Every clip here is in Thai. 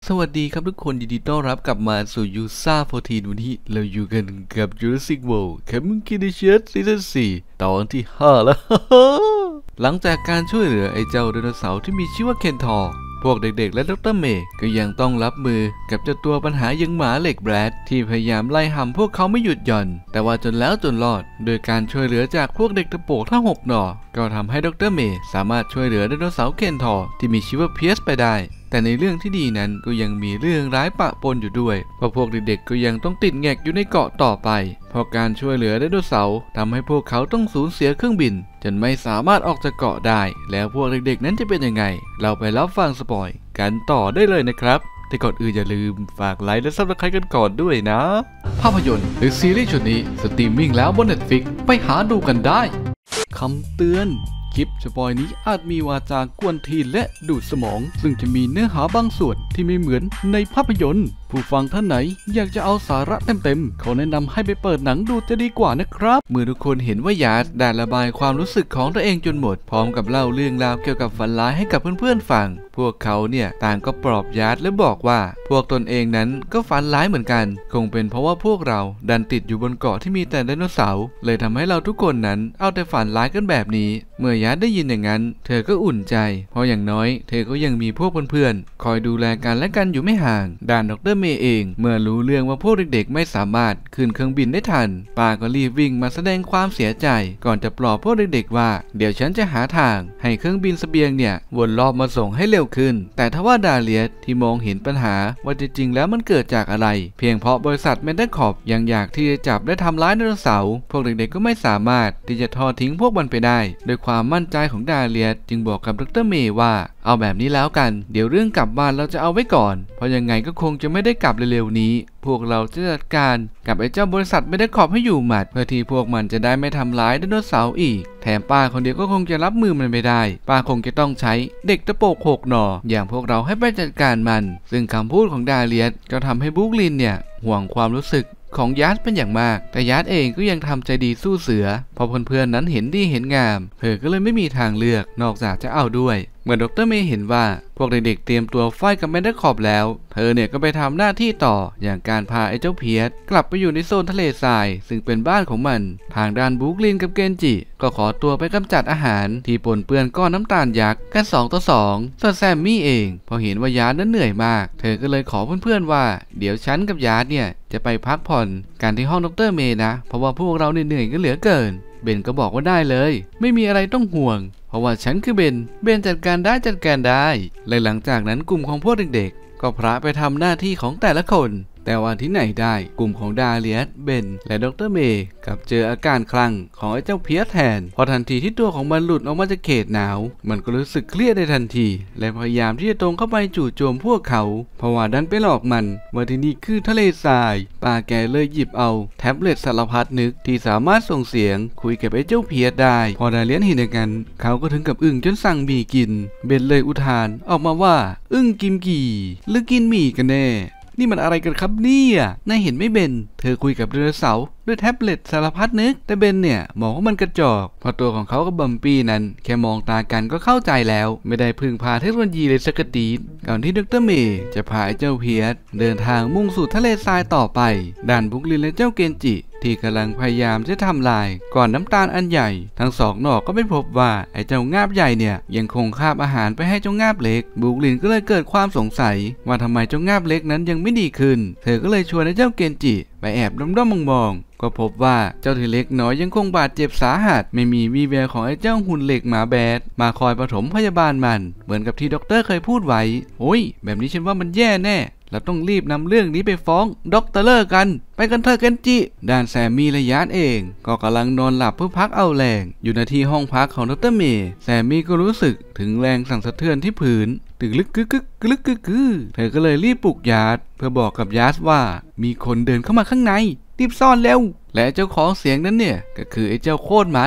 สวัสดีครับทุกคนยินดีต้อนรับกลับมาสู่ยูซ่า14วันนี้เราอยู่กันกับ Jurassic World Communication Season 4 ตอนที่ 5 แล้ว หลังจากการช่วยเหลือไอ้เจ้าไดโนเสาร์ที่มีชื่อว่าเคนทอร์พวกเด็กๆและดร.เมย์ก็ยังต้องรับมือกับเจ้าตัวปัญหายังหมาเหล็กแบรดที่พยายามไล่หำพวกเขาไม่หยุดหย่อนแต่ว่าจนแล้วจนรอดโดยการช่วยเหลือจากพวกเด็กตะโปกทั้ง6หน่อก็ทำให้ดร.เมย์สามารถช่วยเหลือไดโนเสาร์เคนทอร์ที่มีชื่อว่าเพียสไปได้แต่ในเรื่องที่ดีนั้นก็ยังมีเรื่องร้ายปะปนอยู่ด้วยเพราะพวกเด็กๆก็ยังต้องติดแงกอยู่ในเกาะต่อไปเพราะการช่วยเหลือไดโนเสาร์ทำให้พวกเขาต้องสูญเสียเครื่องบินจนไม่สามารถออกจากเกาะได้แล้วพวกเด็กๆนั้นจะเป็นยังไงเราไปรับฟังสปอยกันต่อได้เลยนะครับแต่ก่อนอื่นอย่าลืมฝากไลค์และซับสไครต์กันก่อนด้วยนะภาพยนตร์หรือซีรีส์ชุดนี้สตรีมมิ่งแล้วบน Netflix ไปหาดูกันได้คำเตือนคลิปสปอยนี้อาจมีวาจากวนทีนและดูดสมองซึ่งจะมีเนื้อหาบางส่วนที่ไม่เหมือนในภาพยนตร์ผู้ฟังท่านไหนอยากจะเอาสาระเต็มๆเขาแนะนำให้ไปเปิดหนังดูจะดีกว่านะครับเมื่อทุกคนเห็นว่ายาดได้ระบายความรู้สึกของตัวเองจนหมดพร้อมกับเล่าเรื่องราวเกี่ยวกับฝันร้ายให้กับเพื่อนๆฟังพวกเขาเนี่ยต่างก็ปลอบยาดและบอกว่าพวกตนเองนั้นก็ฝันร้ายเหมือนกันคงเป็นเพราะว่าพวกเราดันติดอยู่บนเกาะที่มีแต่ไดโนเสาร์เลยทำให้เราทุกคนนั้นเอาแต่ฝันร้ายกันแบบนี้เมื่อยาดได้ยินอย่างนั้นเธอก็อุ่นใจเพราะอย่างน้อยเธอก็ยังมีพวกเพื่อนๆคอยดูแลกันและกันอยู่ไม่ห่างด้านดร.เมย์เองเมื่อรู้เรื่องว่าพวกเด็กๆไม่สามารถขึ้นเครื่องบินได้ทันป้าก็รีบวิ่งมาแสดงความเสียใจก่อนจะปลอบพวกเด็กๆว่าเดี๋ยวฉันจะหาทางให้เครื่องบินเสบียงเนี่ยวนรอบมาส่งให้เร็วขึ้นแต่ทว่าดาเลียสที่มองเห็นปัญหาว่าจริงๆแล้วมันเกิดจากอะไรเพียงเพราะบริษัทเมนเดคอร์ปยังอยากที่จะจับและทำร้ายไดโนเสาร์พวกเด็กๆก็ไม่สามารถที่จะทอดทิ้งพวกมันไปได้โดยความมั่นใจของดาเลียสจึงบอกกับดร.เมย์ว่าเอาแบบนี้แล้วกันเดี๋ยวเรื่องกลับบ้านเราจะเอาไว้ก่อนเพราะยังไงก็คงจะไม่ได้กลับเร็วๆนี้พวกเราจะจัดการกับไอ้เจ้าบริษัทไม่ได้ขอบให้อยู่หมัดเพื่อที่พวกมันจะได้ไม่ทำร้ายไดโนเสาร์อีกแถมป้าคนเดียวก็คงจะรับมือมันไม่ได้ป้าคงจะต้องใช้เด็กตะโปก6หน่ออย่างพวกเราให้ไปจัดการมันซึ่งคำพูดของดาเลียสก็ทำให้บุ๊กลินเนี่ยห่วงความรู้สึกของยาดเป็นอย่างมากแต่ยาดเองก็ยังทำใจดีสู้เสือพอเพื่อนๆนั้นเห็นดีเห็นงามเธอก็เลยไม่มีทางเลือกนอกจากจะเอาด้วยเมื่อดร.เมย์เห็นว่าพวกเด็กๆเตรียมตัวไฟกับแมนเดอร์คอร์ปแล้วเธอเนี่ยก็ไปทำหน้าที่ต่ออย่างการพาไอ้เจ้าเพียสกลับไปอยู่ในโซนทะเลทรายซึ่งเป็นบ้านของมันทางด้านบุ๊กลินกับเกนจิก็ขอตัวไปกำจัดอาหารที่ปนเปื้อนก้อนน้ำตาลยักษ์กัน2 ต่อ 2ส่วนแซมมี่เองพอเห็นว่ายาร์ดนั้นเหนื่อยมากเธอก็เลยขอเพื่อนๆว่าเดี๋ยวฉันกับยาร์ดเนี่ยจะไปพักผ่อนกันที่ห้องดร.เมย์นะเพราะว่าพวกเราเหนื่อยก็เหลือเกินเบนก็บอกว่าได้เลยไม่มีอะไรต้องห่วงเพราะว่าฉันคือเบนจัดการได้และหลังจากนั้นกลุ่มของพวกเด็กๆก็พระไปทำหน้าที่ของแต่ละคนแต่ว่าที่ไหนได้กลุ่มของดาเลียสเบนและดร.เมย์กับเจออาการคลั่งของไอ้เจ้าเพียสแทนพอทันทีที่ตัวของมันหลุดออกมาจากเขตหนาวมันก็รู้สึกเครียดในทันทีและพยายามที่จะตรงเข้าไปจู่โจมพวกเขาเพราะว่าดันไปหลอกมันว่าที่นี่คือทะเลทรายป้าแกเลยหยิบเอาแท็บเล็ตสารพัดนึกที่สามารถส่งเสียงคุยกับไอ้เจ้าเพียสได้พอดาเลียสเห็นอย่างนั้นเขาก็ถึงกับอึ้งจนสั่งหมี่กินเบนเลยอุทานออกมาว่าอึ้งกิมกี่หรือกินหมี่กันแน่นี่มันอะไรกันครับเนี่ยนายเห็นไม่เบนเธอคุยกับไดโนเสาร์ด้วยแท็บเล็ตสารพัดนึกแต่เบนเนี่ยมองว่ามันกระจอกเพราะตัวของเขากับบัมปี้นั้นแค่มองตากันก็เข้าใจแล้วไม่ได้พึ่งพาเทคโนโลยีเลยสักนิดก่อนที่ดร.เมย์จะพาเจ้าเพียสเดินทางมุ่งสู่ทะเลทรายต่อไปด้านบุกลินและเจ้าเกนจิที่กำลังพยายามจะทำลายก่อนน้ำตาลอันใหญ่ทั้งสองหนอกก็ไม่พบว่าไอ้เจ้างาบใหญ่เนี่ยยังคงคาบอาหารไปให้เจ้างาบเล็กบุกลินก็เลยเกิดความสงสัยว่าทำไมเจ้างาบเล็กนั้นยังไม่ดีขึ้นเธอก็เลยชวนไอ้เจ้าเกนจิไปแอบด้อมๆมองๆก็พบว่าเจ้าทีเล็กน้อยยังคงบาดเจ็บสาหัสไม่มีวี่แววของไอ้เจ้าหุ่นเหล็กหมาแบดมาคอยปฐมพยาบาลมันเหมือนกับที่ด็อกเตอร์เคยพูดไว้โอ้ยแบบนี้ฉันว่ามันแย่แน่เราต้องรีบนำเรื่องนี้ไปฟ้องด็อกเตอร์กันไปกันเถอะเกนจิด้านแซมมี่และยาร์ดเองก็กำลังนอนหลับเพื่อพักเอาแรงอยู่ในที่ห้องพักของดร.เมย์แซมมี่ก็รู้สึกถึงแรงสั่นสะเทือนที่ผืนตึกลึกกึกกึกกึกกึกกึกเธอก็เลยรีบปลุกยาร์ดเพื่อบอกกับยาร์ดว่ามีคนเดินเข้ามาข้างในรีบซ่อนเร็วและเจ้าของเสียงนั้นเนี่ยก็คือไอ้เจ้าโคตรหมาเหล็กเธ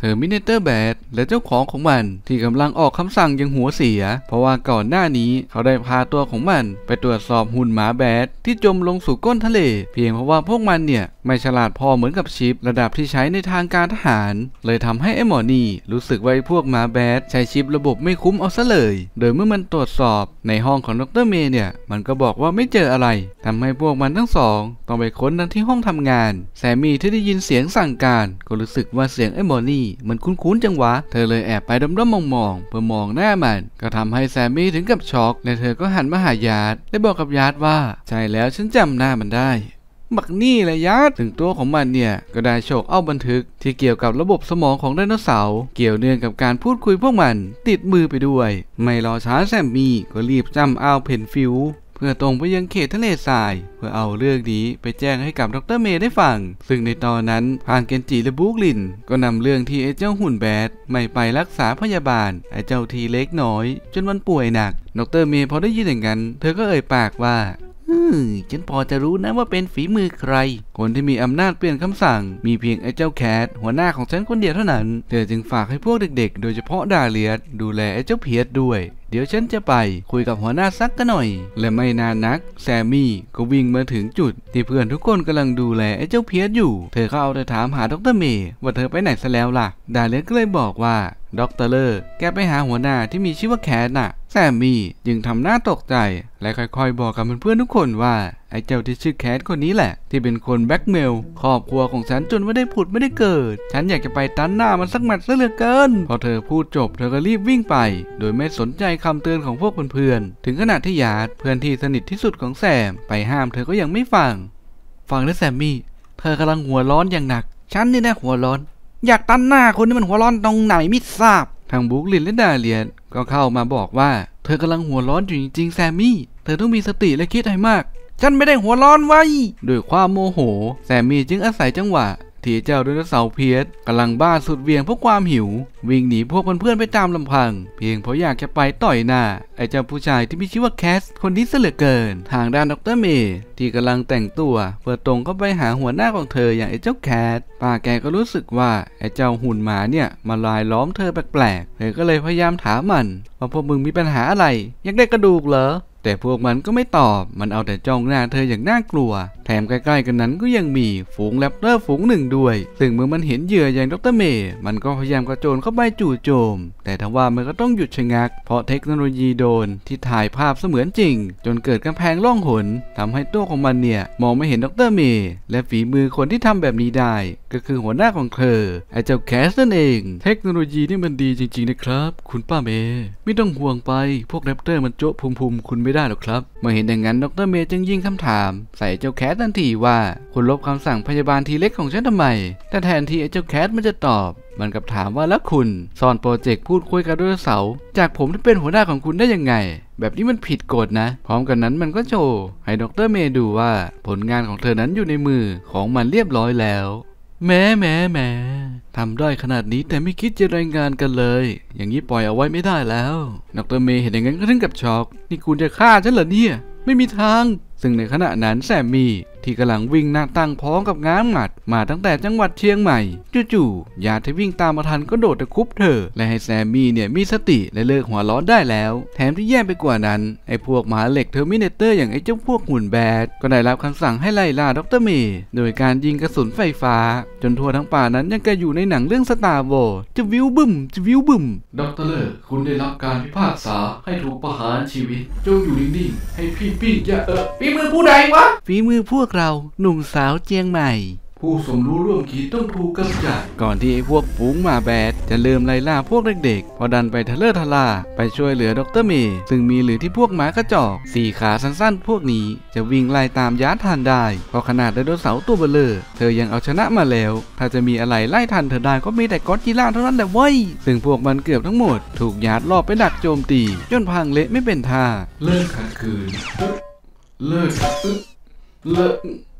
อร์มิเนเตอร์แบดและเจ้าของมันที่กำลังออกคำสั่งอย่างหัวเสียเพราะว่าก่อนหน้านี้เขาได้พาตัวของมันไปตรวจสอบหุ่นหมาแบดที่จมลงสู่ก้นทะเลเพียงเพราะว่าพวกมันเนี่ยไม่ฉลาดพอเหมือนกับชิประดับที่ใช้ในทางการทหารเลยทำให้ไอ้หมอนี่รู้สึกว่าพวกหมาแบดใช้ชิประบบไม่คุ้มเอาซะเลยโดยเมื่อมันตรวจสอบในห้องของดร.เมย์เนี่ยมันก็บอกว่าไม่เจออะไรทำให้พวกมันทั้งสองต้องไปค้นที่ห้องทำงานแซมมี่ที่ได้ยินเสียงสั่งการก็รู้สึกว่าเสียงไอ้หมอนี่มันคุ้นๆจังวะเธอเลยแอบไปด้อมๆมองๆเพื่อมองหน้ามันก็ทำให้แซมมี่ถึงกับช็อกและเธอก็หันมาหายาดได้บอกกับยาดว่าใช่แล้วฉันจำหน้ามันได้บักนี่แหละยาดถึงตัวของมันเนี่ยก็ได้โชคเอาบันทึกที่เกี่ยวกับระบบสมองของไดโนเสาร์เกี่ยวเนื่องกับการพูดคุยพวกมันติดมือไปด้วยไม่รอช้าแซมมี่ก็รีบจำเอาเพนฟิลเพื่อตรงไปยังเขตทะเลทรายเพื่อเอาเรื่องนี้ไปแจ้งให้กับดร.เมย์ได้ฟังซึ่งในตอนนั้นพางเกนจิและบรูคลินก็นำเรื่องที่ไอ้เจ้าหุ่นแบดไม่ไปรักษาพยาบาลไอ้เจ้าทีเล็กน้อยจนมันป่วยหนักดร.เมย์พอได้ยินอย่างนั้นเธอก็เอ่ยปากว่าฉันพอจะรู้นะว่าเป็นฝีมือใครคนที่มีอำนาจเปลี่ยนคำสั่งมีเพียงไอ้เจ้าแคทหัวหน้าของฉันคนเดียวเท่านั้นเธอจึงฝากให้พวกเด็กๆโดยเฉพาะดาเลียสดูแลไอ้เจ้าเพียรด้วยเดี๋ยวฉันจะไปคุยกับหัวหน้าซักกันหน่อยและไม่นานนักแซมมี่ก็วิ่งมาถึงจุดที่เพื่อนทุกคนกำลังดูแลไอ้เจ้าเพียรอยู่เธอก็เอาแต่ถามหาดร.เมย์ว่าเธอไปไหนซะแล้วล่ะดาเลียสก็เลยบอกว่าดร.เลอร์แกไปหาหัวหน้าที่มีชื่อว่าแคทน่ะแซมมี่จึงทำหน้าตกใจและค่อยๆบอกกับเพื่อนๆทุกคนว่าไอ้เจ้าที่ชื่อแคทคนนี้แหละที่เป็นคนแบล็กเมลครอบครัวของฉันจนไม่ได้ผุดไม่ได้เกิดฉันอยากจะไปตันหน้ามันสักหมัดซะเหลือเกินพอเธอพูดจบเธอก็รีบวิ่งไปโดยไม่สนใจคำเตือนของพวกเพื่อนๆถึงขนาดที่ยาดเพื่อนที่สนิทที่สุดของแซมไปห้ามเธอก็ยังไม่ฟังนะแซมมี่เธอกำลังหัวร้อนอย่างหนักฉันนี่นะหัวร้อนอยากตันหน้าคนที่มันหัวร้อนตรงไหนไม่ทราบทางบรูคลินและดาเลียนก็เข้ามาบอกว่าเธอกำลังหัวร้อนอยู่จริงๆแซมมี่เธอต้องมีสติและคิดให้มากฉันไม่ได้หัวร้อนไว้ด้วยความโมโหแซมมี่จึงอาศัยจังหวะที่เจ้าไดโนเสาร์เพียรกำลังบ้าสุดเวียงเพราะความหิววิ่งหนีพวกเพื่อนๆไปตามลำพังเพียงเพราะอยากจะไปต่อยหน้าไอ้เจ้าผู้ชายที่มีชื่อว่าแคสคนนี้ซะเหลือเกินทางด้านดร.เมย์ที่กำลังแต่งตัวเพื่อตรงเข้าไปหาหัวหน้าของเธออย่างไอ้เจ้าแคสป้าแกก็รู้สึกว่าไอ้เจ้าหุ่นหมาเนี่ยมาลายล้อมเธอแปลกๆเธอก็เลยพยายามถามมันว่าพวกมึงมีปัญหาอะไรอยากได้กระดูกเหรอแต่พวกมันก็ไม่ตอบมันเอาแต่จ้องหน้าเธออย่างน่ากลัวแถมใกล้ๆกันนั้นก็ยังมีฝูงแรปเตอร์ฝูงหนึ่งด้วยซึ่งเมื่อมันเห็นเหยื่ออย่างดร.เมย์มันก็พยายามกระโจนเข้าไปจู่โจมแต่ทว่ามันก็ต้องหยุดชะงักเพราะเทคโนโลยีโดรนที่ถ่ายภาพเสมือนจริงจนเกิดกำแพงล่องหนทำให้ตัวของมันเนี่ยมองไม่เห็นดร.เมย์และฝีมือคนที่ทำแบบนี้ได้ก็คือหัวหน้าของเธอไอ้เจ้าแคสนั่นเองเทคโนโลยีนี่มันดีจริงๆนะครับคุณป้าเมย์ไม่ต้องห่วงไปพวกแรปเตอร์มันโจ๊ะภูมิคุณไม่ได้หรอกครับเมื่อเห็นอย่างนั้นดร.เมย์จึงยิงคำถามใส่เจ้าแคสทันทีว่าคุณลบคำสั่งพยาบาลทีเล็กของฉันทำไมแต่แทนที่ไอ้เจ้าแคทมันจะตอบมันกับถามว่าแล้วคุณซ่อนโปรเจกต์พูดคุยกับไดโนเสาร์จากผมที่เป็นหัวหน้าของคุณได้ยังไงแบบนี้มันผิดกฎนะพร้อมกันนั้นมันก็โชว์ให้ดร.เมย์ดูว่าผลงานของเธอนั้นอยู่ในมือของมันเรียบร้อยแล้วแม้ทำได้ขนาดนี้แต่ไม่คิดจะรายงานกันเลยอย่างนี้ปล่อยเอาไว้ไม่ได้แล้วดร.เมย์เห็นอย่างนั้นก็ถึงกับช็อกนี่คุณจะฆ่าฉันเหรอเนี่ยไม่มีทางซึ่งในขณะนั้นแซมมี่ที่กำลังวิ่งหน้าตั้งพร้อมกับง้างหมัดมาตั้งแต่จังหวัดเชียงใหม่จู่ๆญาติที่วิ่งตามมาทันก็โดดตะคุบเธอและให้แซมมี่เนี่ยมีสติและเลิกหัวร้อนได้แล้วแถมที่แย่ไปกว่านั้นไอ้พวกหมาเหล็กเทอร์มิเนเตอร์อย่างไอ้เจ้าพวกหุ่นแบดก็ได้รับคำสั่งให้ไล่ล่าดร.เมย์โดยการยิงกระสุนไฟฟ้าจนทั่วทั้งป่านั้นยังกระอยู่ในหนังเรื่องสตาร์วอร์จะวิวบึ้มดร.เลิกคุณได้รับการพิพากษาให้ถูกประหารชีวิตจงอยู่นิ่งๆให้พี่ปิ้งอย่าฝีมือผู้ใดวะฝีมือพวกเราหนุ่มสาวเจียงใหม่ผู้สมรู้ร่วมคิดต้องถูกกำจัดก่อนที่ไอ้พวกฝูงหมาแบดจะเริ่มไล่ล่าพวกเด็กๆพอดันไปทะเลทลาไปช่วยเหลือดร.เมย์ซึ่งมีหรือที่พวกหมากระจอกสี่ขาสั้นๆพวกนี้จะวิ่งไล่ตามยาทันได้เพราะขนาดไดโนเสาร์ตัวเบลอเธอยังเอาชนะมาแล้วถ้าจะมีอะไรไล่ทันเธอได้ก็มีแต่ก็อดจิลล่าเท่านั้นแหละเว้ยซึ่งพวกมันเกือบทั้งหมดถูกยาดล่อไปดักโจมตีจนพังเละไม่เป็นท่าเลิกขัดขืนเลิก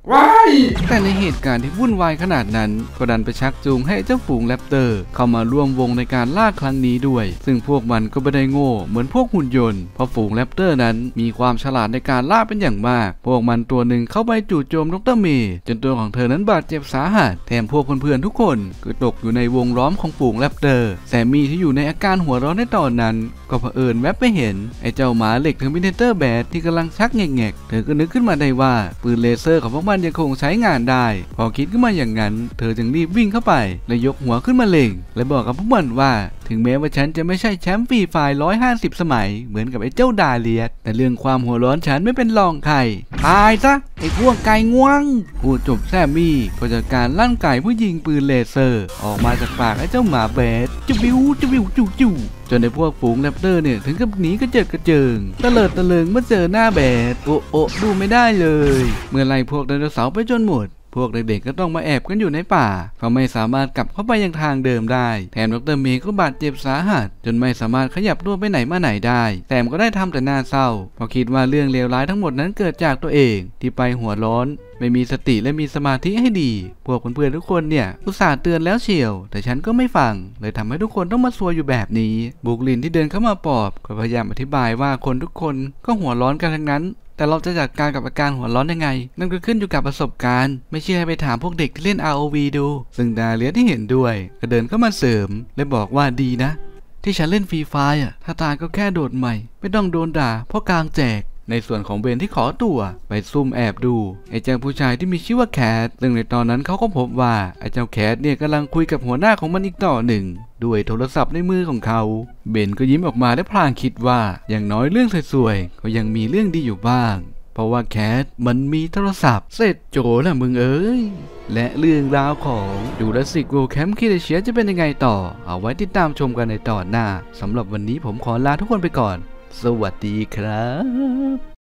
ว้ายแต่ในเหตุการณ์ที่วุ่นวายขนาดนั้นก็ดันไปชักจูงให้เจ้าฝูงแรปเตอร์เข้ามาร่วมวงในการล่าครั้งนี้ด้วยซึ่งพวกมันก็ไม่ได้โง่เหมือนพวกหุ่นยนต์เพราะฝูงแรปเตอร์นั้นมีความฉลาดในการล่าเป็นอย่างมากพวกมันตัวหนึ่งเข้าไปจู่โจมดร.เมย์จนตัวของเธอนั้นบาดเจ็บสาหัสแถมพวกเพื่อนๆทุกคนก็ตกอยู่ในวงล้อมของฝูงแรปเตอร์แซมมี่ที่อยู่ในอาการหัวร้อนในตอนนั้นก็เผอิญแวบไปเห็นไอ้เจ้าหมาเหล็กเทอร์มินเตอร์แบดที่กำลังชักแงกๆเธอก็นึกขึ้นมาได้ว่าปืนเลเซอร์ของพวกมันยังคงใช้งานได้พอคิดขึ้นมาอย่างนั้นเธอจึงรีบวิ่งเข้าไปและยกหัวขึ้นมาเล็งและบอกกับพวกมันว่าถึงแม้ว่าฉันจะไม่ใช่แชมป์ฟรีไฟร์150 สมัยเหมือนกับไอ้เจ้าดาเลียสแต่เรื่องความหัวร้อนฉันไม่เป็นรองใครตายซะไอ้พวกไก่ง่วงพูดจบแซมมี่ก็จัดการลั่นไก่ผู้ยิงปืนเลเซอร์ออกมาจากปากไอ้เจ้าหมาแบดจะวิวจู่จนในพวกฝูงแรปเตอร์เนี่ยถึงกับหนีกระเจิดกระเจิงตะเลิดตะเลิงเมื่อเจอหน้าแบดโอะดูไม่ได้เลยเมื่อไล่พวกไดโนเสาร์ไปจนหมดพวกเด็กๆก็ต้องมาแอบกันอยู่ในป่าเพราะไม่สามารถกลับเข้าไปยังทางเดิมได้แถมดร.เมย์ก็บาดเจ็บสาหัสจนไม่สามารถขยับตัวไปไหนมาไหนได้แถมก็ได้ทำแต่หน้าเศร้าเพราะคิดว่าเรื่องเลวร้ายทั้งหมดนั้นเกิดจากตัวเองที่ไปหัวร้อนไม่มีสติและมีสมาธิให้ดีพวกเพื่อนๆทุกคนเนี่ยอุตส่าห์เตือนแล้วเชียวแต่ฉันก็ไม่ฟังเลยทำให้ทุกคนต้องมาซวยอยู่แบบนี้บุกลินที่เดินเข้ามาปลอบก็พยายามอธิบายว่าคนทุกคนก็หัวร้อนกันทั้งนั้นแต่เราจะจัดการกับอาการหัวร้อนยังไงนั่นก็ขึ้นอยู่กับประสบการณ์ไม่เชื่อให้ไปถามพวกเด็กที่เล่น ROV ดูซึ่งดาเลียที่เห็นด้วยก็เดินเข้ามาเสริมและบอกว่าดีนะที่ฉันเล่นฟรีไฟร์ถ้าตายก็แค่โดดใหม่ไม่ต้องโดนด่าเพราะกลางแจกในส่วนของเบนที่ขอตัวไปซุ่มแอบดูไอ้เจ้าผู้ชายที่มีชื่อว่าแคทซึ่งในตอนนั้นเขาก็พบว่าไอ้เจ้าแคทเนี่ยกำลังคุยกับหัวหน้าของมันอีกต่อหนึ่งด้วยโทรศัพท์ในมือของเขาเบนก็ยิ้มออกมาและพลางคิดว่าอย่างน้อยเรื่องสวยๆก็ยังมีเรื่องดีอยู่บ้างเพราะว่าแคทมันมีโทรศัพท์เสร็จโจนะมึงเอ้ยและเรื่องราวของจูราสสิกเวิลด์แคมป์คิเลเชียจะเป็นยังไงต่อเอาไว้ติดตามชมกันในตอนหน้าสำหรับวันนี้ผมขอลาทุกคนไปก่อนสวัสดีครับ